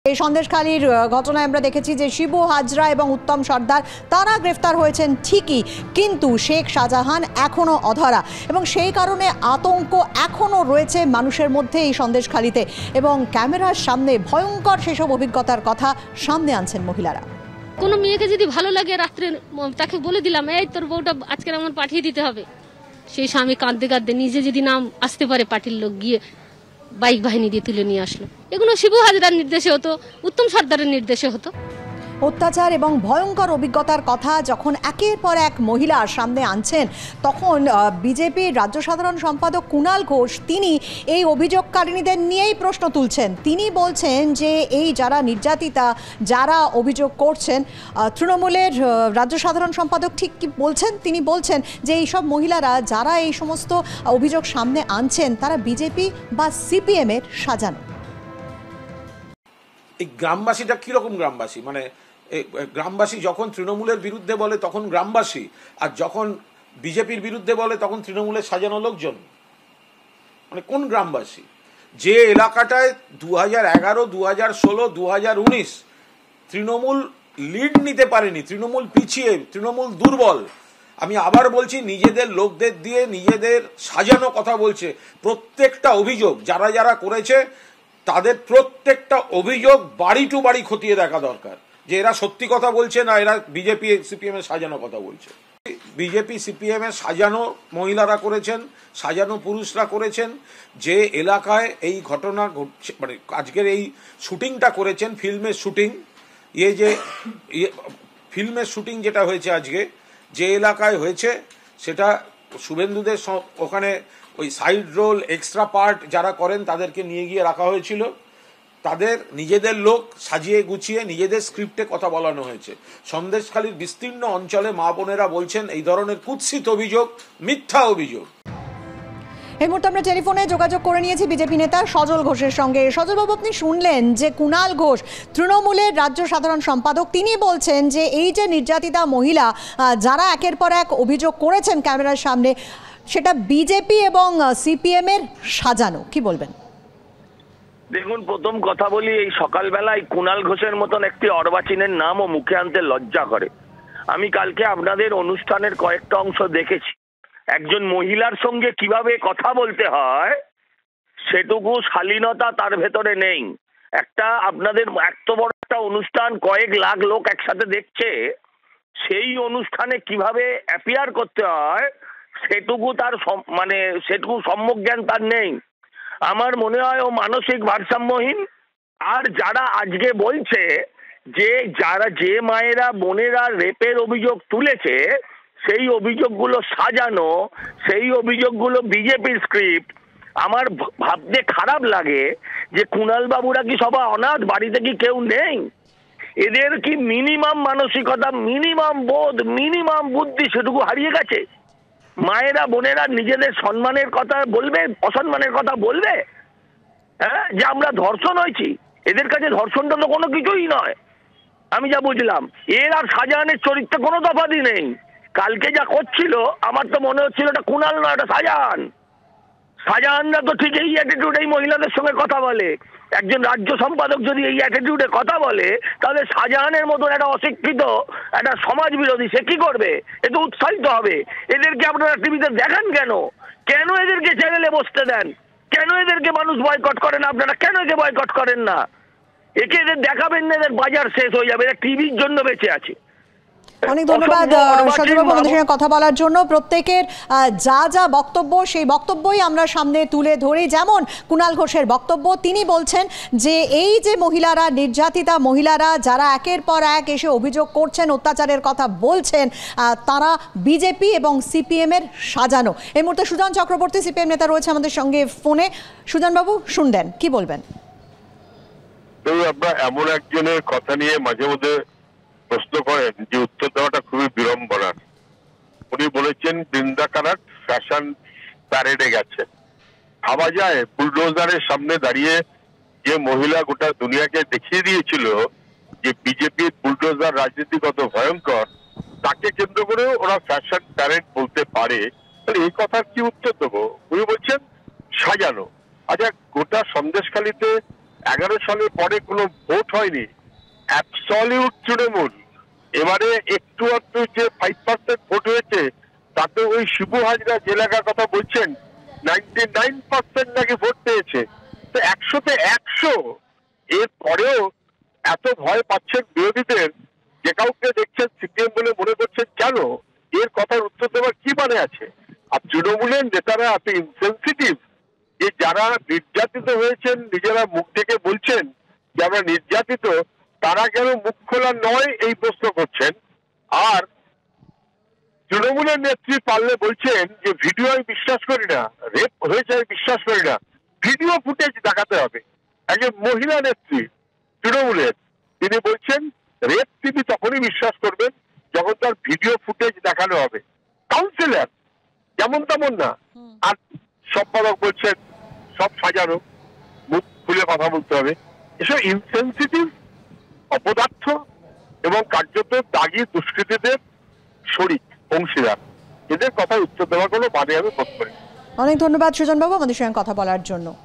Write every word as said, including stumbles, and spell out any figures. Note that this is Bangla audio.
এই সন্দেশখালীর ঘটনায় আমরা দেখেছি যে শিবু হাজরা এবং উত্তম সর্দার তারা গ্রেফতার হয়েছেন ঠিকই, কিন্তু শেখ শাহজাহান এখনো অধরা এবং সেই কারণে আতঙ্ক এখনো রয়েছে মানুষের মধ্যে এই সন্দেশখালীতে। এবং ক্যামেরার সামনে ভয়ঙ্কর সেসব অভিজ্ঞতার কথা সামনে আনছেন মহিলারা। কোনো মেয়েকে যদি ভালো লাগে রাত্রে তাকে বলে দিলাম এই তোর বউটা আজকে আমার পাঠিয়ে দিতে হবে, সেই স্বামী কাঁদতে কাঁদতে নিজে যদি নাম আসতে পারে পার্টির লোক গিয়ে বাইক বাহিনী দিয়ে তুলে নিয়ে আসলো। এগুলো শিবু হাজরার নির্দেশে হতো, উত্তম সর্দারের নির্দেশে হতো। অত্যাচার এবং ভয়ঙ্কর অভিজ্ঞতার কথা যখন একের পর এক মহিলা সামনে আনছেন, তখন বিজেপির রাজ্য সাধারণ সম্পাদক কুণাল ঘোষ তিনি এই অভিযোগকারিণীদের নিয়েই প্রশ্ন তুলছেন। তিনি বলছেন যে এই যারা নির্যাতিতা, যারা অভিযোগ করছেন, তৃণমূলের রাজ্য সাধারণ সম্পাদক ঠিক কি বলছেন? তিনি বলছেন যে এইসব মহিলারা যারা এই সমস্ত অভিযোগ সামনে আনছেন তারা বিজেপি বা সিপিএমের সাজানো। এই গ্রামবাসীটা কিরকম গ্রামবাসী? মানে গ্রামবাসী যখন তৃণমূলের বিরুদ্ধে বলে তখন গ্রামবাসী, আর যখন বিজেপির বিরুদ্ধে বলে তখন তৃণমূলের সাজানো লোকজন। মানে কোন গ্রামবাসী? যে এলাকাটায় দু হাজার এগারো দু হাজার ষোলো দু হাজার উনিশ তৃণমূল লিড নিতে পারেনি, তৃণমূল পিছিয়ে, তৃণমূল দুর্বল। আমি আবার বলছি, নিজেদের লোকদের দিয়ে নিজেদের সাজানো কথা বলছে। প্রত্যেকটা অভিযোগ যারা যারা করেছে তাদের প্রত্যেকটা অভিযোগ বাড়ি টু বাড়ি খতিয়ে দেখা দরকার, যে এরা সত্যি কথা বলছে না এরা বিজেপি সিপিএম এর সাজানো কথা বলছে। বিজেপি সিপিএম এর সাজানো মহিলারা করেছেন, সাজানো পুরুষরা করেছেন। যে এলাকায় এই ঘটনা ঘটছে, মানে আজকের এই শুটিংটা করেছেন, ফিল্মের শুটিং, ইয়ে যে ফিল্মের শুটিং যেটা হয়েছে আজকে যে এলাকায় হয়েছে, সেটা শুভেন্দুদের ওখানে ওই সাইড রোল এক্সট্রা পার্ট যারা করেন তাদেরকে নিয়ে গিয়ে রাখা হয়েছিল। তাদের নিজেদের লোক সাজিয়ে গুছিয়ে নিজেদের স্ক্রিপ্টে কথা বলানো হয়েছে। সন্দেশখালীর বিস্তীর্ণ অঞ্চলে মা বোনেরা বলছেন এই ধরনের কুৎসিত অভিযোগ মিথ্যা অভিযোগ। এই মুহূর্তে আমরা টেলিফোনে যোগাযোগ করে নিয়েছি বিজেপি নেতা সজল ঘোষের সঙ্গে। সজল বাবু, আপনি শুনলেন যে কুণাল ঘোষ তৃণমূলের রাজ্য সাধারণ সম্পাদক, তিনি বলছেন যে এই যে নির্যাতিতা মহিলা যারা একের পর এক অভিযোগ করেছেন ক্যামেরার সামনে, সেটা বিজেপি এবং সিপিএম এর সাজানো। কি বলবেন? দেখুন, প্রথম কথা বলি, এই সকালবেলায় কুণাল ঘোষের মতন একটি অর্বাচীনের নামও মুখে আনতে লজ্জা করে। আমি কালকে আপনাদের অনুষ্ঠানের কয়েকটা অংশ দেখেছি। একজন মহিলার সঙ্গে কিভাবে কথা বলতে হয় সেটুকু শালীনতা তার ভেতরে নেই। একটা আপনাদের এত বড় একটা অনুষ্ঠান, কয়েক লাখ লোক একসাথে দেখছে, সেই অনুষ্ঠানে কিভাবে অ্যাপিয়ার করতে হয় সেটুকু তার মানে সেটুকু সম্যক জ্ঞান তার নেই। আমার মনে হয় ও মানসিক ভারসাম্যহীন। আর যারা আজকে বলছে যে যারা যে মায়েরা বোনেরা রেপের অভিযোগ তুলেছে সেই অভিযোগগুলো সাজানো, সেই অভিযোগগুলো বিজেপির স্ক্রিপ্ট, আমার ভাবতে খারাপ লাগে যে কুণাল বাবুরা কি সবাই অনাথ? বাড়িতে কি কেউ নেই? এদের কি মিনিমাম মানসিকতা, মিনিমাম বোধ, মিনিমাম বুদ্ধি সেটুকু হারিয়ে গেছে? মায়েরা বোনেরা নিজেদের সম্মানের কথা বলবে, অসম্মানের কথা বলবে? হ্যাঁ, যে আমরা ধর্ষণ হয়েছি, এদের কাছে ধর্ষণটা তো কোনো কিছুই নয়। আমি যা বুঝলাম, এর আর শাহজাহানের চরিত্রে কোনো তফাৎই নেই। কালকে যা করছিল আমার তো মনে হচ্ছিল এটা কুণাল নয়, এটা শাহজাহান। শাহজাহানরা তো ঠিক এই অ্যাটিটিউড এই মহিলাদের সঙ্গে কথা বলে। একজন রাজ্য সম্পাদক যদি এই অ্যাটিটিউডে কথা বলে, তাহলে শাহজাহানের মতন একটা অশিক্ষিত, একটা সমাজ বিরোধী সে কি করবে? এ তো উৎসাহিত হবে। এদেরকে আপনারা টিভিতে দেখান কেন? কেন এদেরকে চ্যানেলে বসতে দেন? কেন এদেরকে মানুষ বয়কট করেন? আপনারা কেন একে বয়কট করেন না? একে এদের দেখাবেন না, এদের বাজার শেষ হয়ে যাবে। এরা টিভির জন্য বেঁচে আছে। অনেক ধন্যবাদ সজলবাবু আমাদের সঙ্গে কথা বলার জন্য। প্রত্যেকের যা যা বক্তব্য সেই বক্তব্যই আমরা সামনে তুলে ধরি। যেমন কুণাল ঘোষের বক্তব্য, তিনি বলছেন যে এই যে মহিলারা, নির্যাতিতা মহিলারা যারা একের পর এক এসে অভিযোগ করছেন, অত্যাচারের কথা বলছেন, তারা বিজেপি এবং সিপিএম এর সাজানো। এই মুহূর্তে সুজন চক্রবর্তী সিপিএম নেতা রয়েছে আমাদের সঙ্গে ফোনে। সুজন বাবু, শুনলেন, কি বলবেন? আপনারা এমন একজনের কথা নিয়ে মাঝে মধ্যে প্রশ্ন করেন যে উত্তর দেওয়াটা খুবই বিড়ম্বনার। উনি বলেছেন বৃন্দা কারাট ফ্যাশন প্যারেডে গেছে। ভাবা যায় বুলডোজারের সামনে দাঁড়িয়ে যে মহিলা গোটা দুনিয়াকে দেখিয়ে দিয়েছিল যে বিজেপির বুলডোজার রাজনীতি কত ভয়ঙ্কর, তাকে কেন্দ্র করে ওরা ফ্যাশন প্যারেড বলতে পারে। এই কথার কি উত্তর দেবো? উনি বলছেন সাজানো। আচ্ছা, গোটা সন্দেশখালীতে এগারো সালের পরে কোনো ভোট হয়নি, অ্যাবসলিউট তৃণমূল। এবারে একটু একটু যে ফাইভ পার্সেন্ট ভোট হয়েছে তাতে ওই শিবু হাজরা যে এলাকার কথা বলছেন নাইনটি নাইন পার্সেন্ট নাকি ভোট পেয়েছে। তো একশোতে একশো, এর পরেও এত ভয় পাচ্ছেন বিরোধীদের, যে কাউকে দেখছেন সিপিএম বলে মনে করছেন, কেন? এর কথার উত্তর দেওয়ার কি মানে আছে? আর তৃণমূলের নেতারা এত ইনসেনসিটিভ যে যারা নির্যাতিত হয়েছেন নিজেরা মুখ থেকে বলছেন যে আমরা নির্যাতিত, তারা কেন মুখ খোলা নয় এই প্রশ্ন করছেন। আর তৃণমূলের নেত্রী পারলে বলছেন যে ভিডিও আমি বিশ্বাস করি না, রেপ হয়েছে আমি বিশ্বাস করি না, ভিডিও ফুটেজ দেখাতে হবে। একজন মহিলা নেত্রী তৃণমূলের, তিনি বলছেন রেপ তিনি তখনই বিশ্বাস করবেন যখন তার ভিডিও ফুটেজ দেখানো হবে। কাউন্সিলর, যেমন তেমন না। আর সম্পাদক বলছেন সব সাজানো, মুখ খুলে কথা বলতে হবে। এসব ইনসেনসিটিভ, অপদার্থ এবং কার্যত দাগী দুষ্কৃতীদের শরিক, অংশীদার, এদের কথা উত্তর দেওয়ার কোনো মানে আমি বোধ করি। অনেক ধন্যবাদ সুজনবাবু আমাদের সঙ্গে কথা বলার জন্য।